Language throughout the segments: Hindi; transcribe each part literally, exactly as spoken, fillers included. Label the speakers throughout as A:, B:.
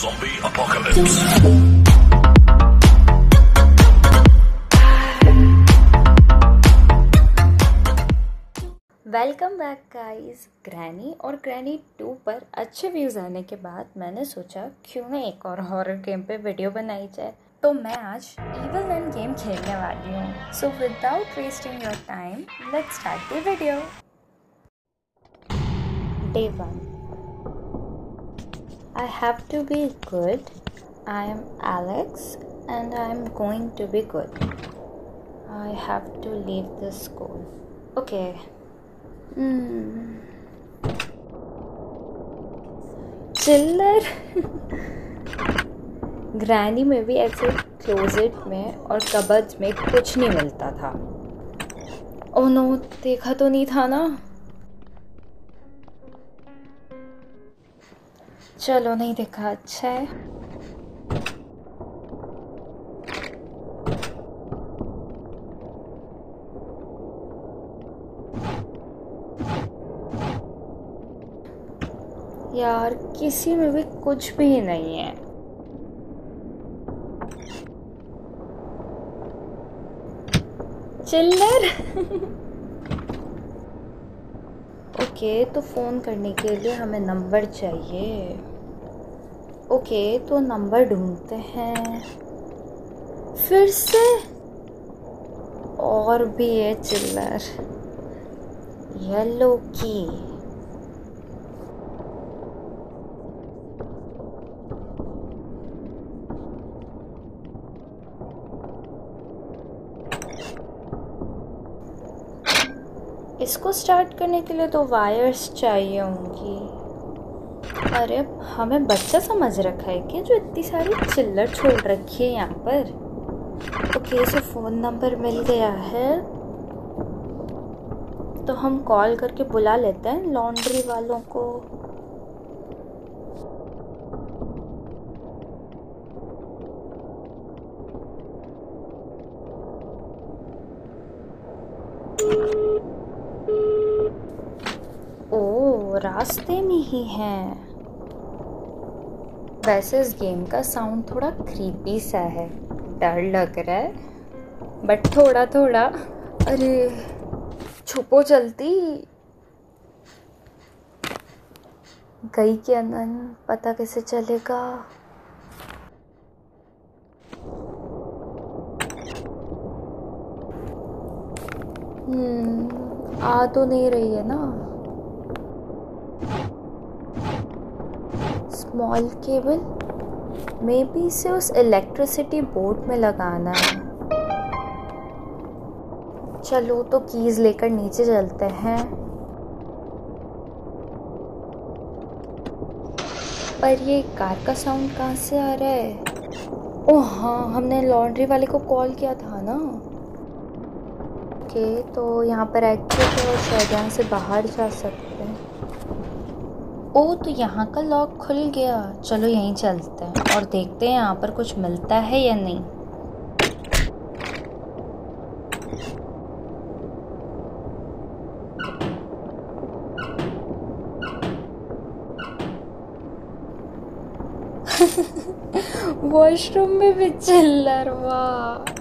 A: Zombie apocalypse.
B: Welcome back guys. Granny और ग्रैनी टू पर अच्छे व्यूज़ आने के बाद मैंने सोचा क्यों ना एक और हॉरर गेम पे वीडियो बनाई जाए। तो मैं आज इविल नन गेम खेलने वाली हूँ। So without wasting your time let's start the video. Day one. I have to be good. I am Alex and I am going to be good. I have to leave the school. Okay. Hmm. चिल्लर। ग्रैनी में भी ऐसे क्लोजेट में और कबर्ड्स में कुछ नहीं मिलता था। ओह नो, देखा तो नहीं था ना। चलो नहीं देखा, अच्छा है। यार किसी में भी कुछ भी नहीं है। चिल्लर। ओके, तो फ़ोन करने के लिए हमें नंबर चाहिए। ओके, तो नंबर ढूंढते हैं। फिर से और भी है चिल्लर। येलो की। इसको स्टार्ट करने के लिए तो वायर्स चाहिए होंगी। अरे हमें बच्चा समझ रखा है कि जो इतनी सारी चिल्लर छोड़ रखी है यहाँ पर। ओके, सो फ़ोन नंबर मिल गया है तो हम कॉल करके बुला लेते हैं लॉन्ड्री वालों को। ओ, रास्ते में ही हैं। वैसे इस गेम का साउंड थोड़ा क्रीपी सा है, डर लग रहा है, बट थोड़ा थोड़ा। अरे छुपो जल्दी। गई क्या नन, पता कैसे चलेगा। हम्म आ तो नहीं रही है ना। स्मॉल केबल, मे बी इसे उस इलेक्ट्रिसिटी बोर्ड में लगाना है। चलो तो कीज लेकर नीचे चलते हैं। पर ये कार का साउंड कहाँ से आ रहा है। ओह हाँ, हमने लॉन्ड्री वाले को कॉल किया था ना। ओके, तो यहाँ पर एग्जिट है और शायद यहाँ से बाहर जा सकते हैं। ओह, तो यहाँ का लॉक खुल गया। चलो यहीं चलते हैं और देखते हैं यहाँ पर कुछ मिलता है या नहीं। वॉशरूम में भी चिल्लर, वाह।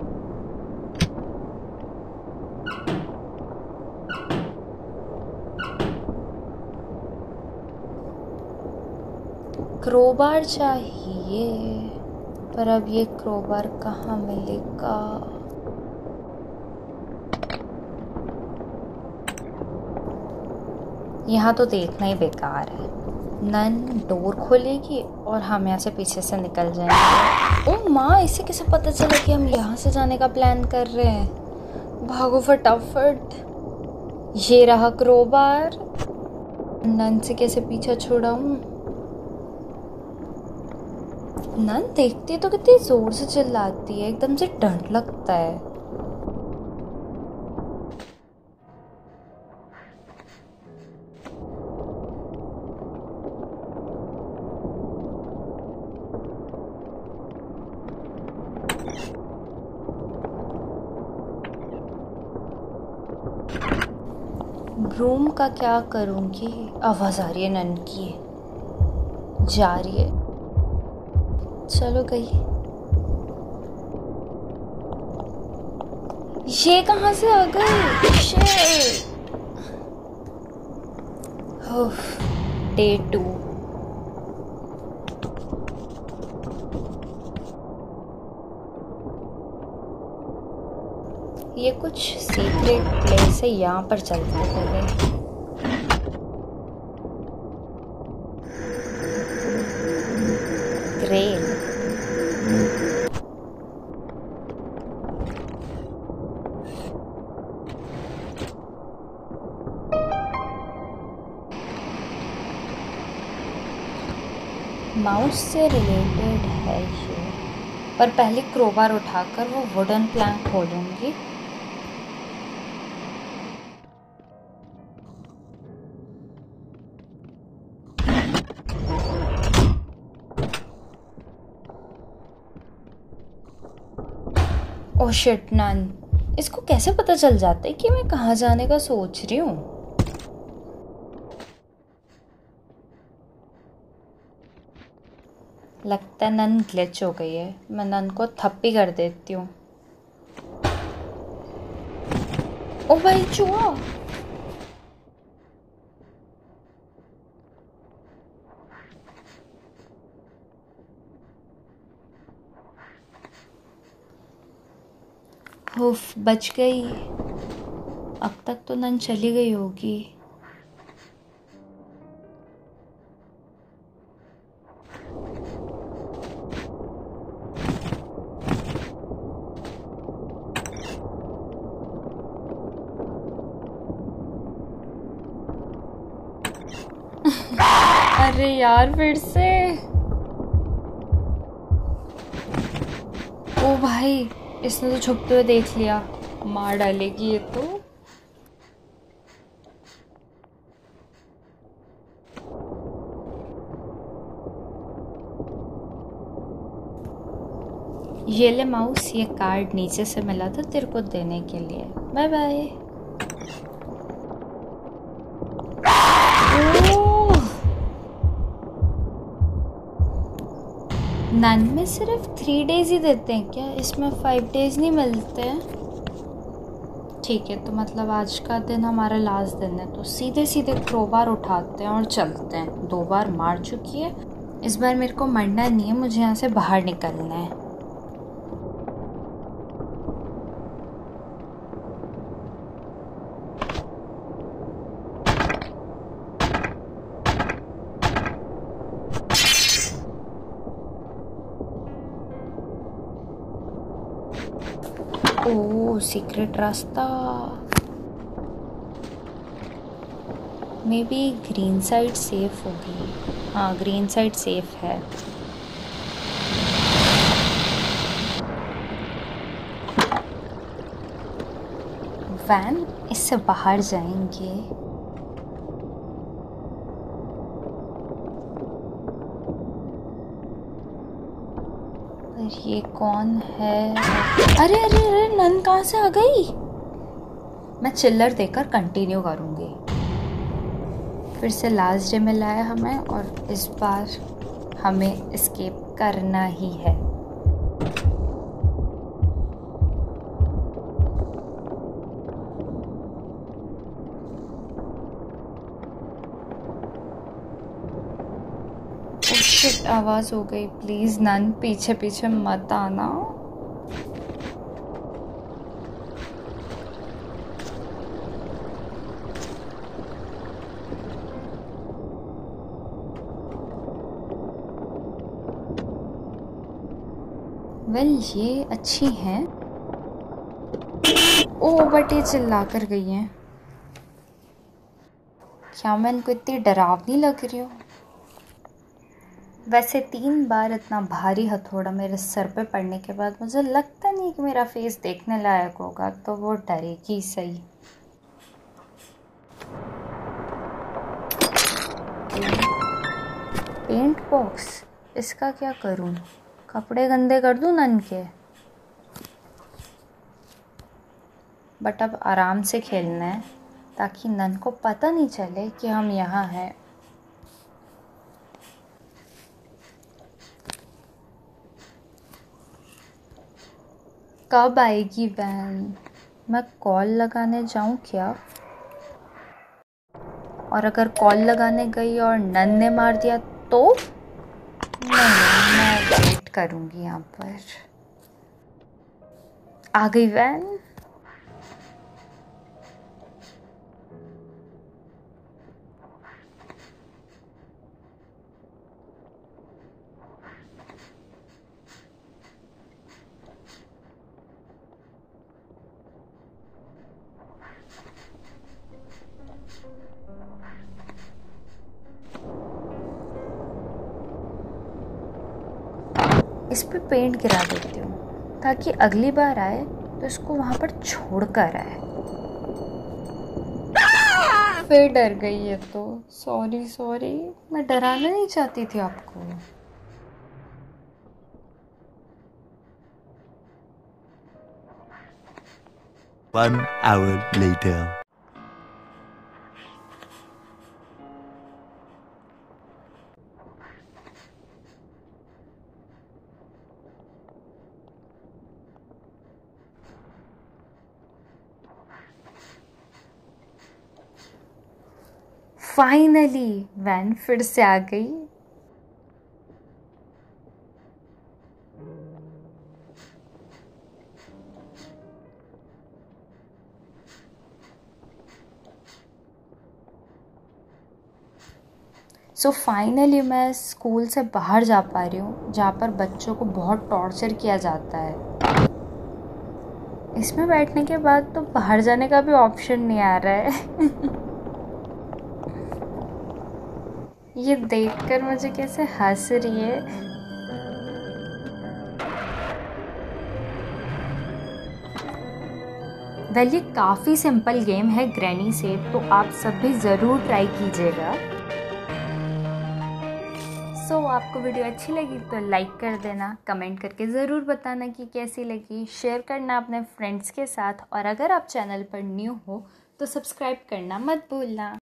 B: क्रोबार चाहिए, पर अब ये क्रोबार कहाँ मिलेगा। यहाँ तो देखना ही बेकार है। नन डोर खोलेगी और हम यहाँ से पीछे से निकल जाएंगे। ओह माँ, इसे कैसे पता चला कि हम यहाँ से जाने का प्लान कर रहे हैं। भागो फटाफट। ये रहा क्रोबार। नन से कैसे पीछा छुड़ाऊं। नन देखती तो कितनी जोर से चिल्लाती है, एकदम से डर लगता है। रूम का क्या करूँगी। आवाज़ आ रही है नन की, जा रही है। चलो गई। ये कहाँ से आ गई? शिट। Day two. ये कुछ सीक्रेट प्लेस है, यहाँ पर चलते पहले। ग्रेल। माउस से रिलेटेड है ये, पर पहले क्रोबार उठाकर वो वुडन प्लैंक खोलूंगी। Oh shit, nun. इसको कैसे पता चल जाता है कि मैं कहाँ जाने का सोच रही हूँ? लगता है नन ग्लिच हो गई है। मैं नन को थप्पी कर देती हूँ। ओ भाई चूहा। उफ, बच गई। अब तक तो नन चली गई होगी। अरे यार, फिर से। ओ भाई, इसने तो छुपते हुए देख लिया। मार डालेगी ये तो। ये ले माउस, ये कार्ड नीचे से मिला था तेरे को देने के लिए। Bye bye. नन में सिर्फ थ्री डेज ही देते हैं क्या? इसमें फाइव डेज नहीं मिलते हैं? ठीक है, तो मतलब आज का दिन हमारा लास्ट दिन है, तो सीधे सीधे क्रोबार उठाते हैं और चलते हैं। दो बार मार चुकी है, इस बार मेरे को मरना नहीं है, मुझे यहाँ से बाहर निकलना है। ओह, सीक्रेट रास्ता। Maybe green side safe होगी। हाँ, ग्रीन साइड सेफ है। वैन, इससे बाहर जाएंगे। पर ये कौन है? अरे अरे अरे, नन कहाँ से आ गई? मैं चिल्लर देकर कंटिन्यू करूँगी। फिर से लास्ट डे मिला है हमें, और इस बार हमें एस्केप करना ही है। शिट, आवाज़ हो गई। प्लीज़ नन, पीछे पीछे मत आना। वेल, ये अच्छी हैं। ओह, बट ये चिल्ला कर गई हैं। क्या मैं इनको इतनी डरावनी लग रही हूँ? वैसे तीन बार इतना भारी हथौड़ा मेरे सर पे पड़ने के बाद मुझे लगता नहीं कि मेरा फेस देखने लायक होगा, तो वो डरेगी सही। पेंट बॉक्स, इसका क्या करूं? कपड़े गंदे कर दूं नन के? बट अब आराम से खेलना है, ताकि नन को पता नहीं चले कि हम यहाँ हैं। कब आएगी वैन? मैं कॉल लगाने जाऊं क्या? और अगर कॉल लगाने गई और नन ने मार दिया तो? नहीं, मैं वेट करूंगी यहाँ पर। आ गई वैन। इस पे पेंट गिरा देती हूँ ताकि अगली बार आए तो इसको वहां पर छोड़ कर आए। फिर डर गई है तो सॉरी सॉरी, मैं डराना नहीं चाहती थी आपको।
A: One hour later.
B: Finally van फिर से आ गई। सो फाइनली मैं स्कूल से बाहर जा पा रही हूँ जहाँ पर बच्चों को बहुत टॉर्चर किया जाता है। इसमें बैठने के बाद तो बाहर जाने का भी ऑप्शन नहीं आ रहा है। ये देखकर मुझे कैसे हंस रही है। वेल ये काफ़ी सिंपल गेम है ग्रैनी से, तो आप सब भी ज़रूर ट्राई कीजिएगा। सो so, आपको वीडियो अच्छी लगी तो लाइक कर देना, कमेंट करके ज़रूर बताना कि कैसी लगी, शेयर करना अपने फ्रेंड्स के साथ, और अगर आप चैनल पर न्यू हो तो सब्सक्राइब करना मत भूलना।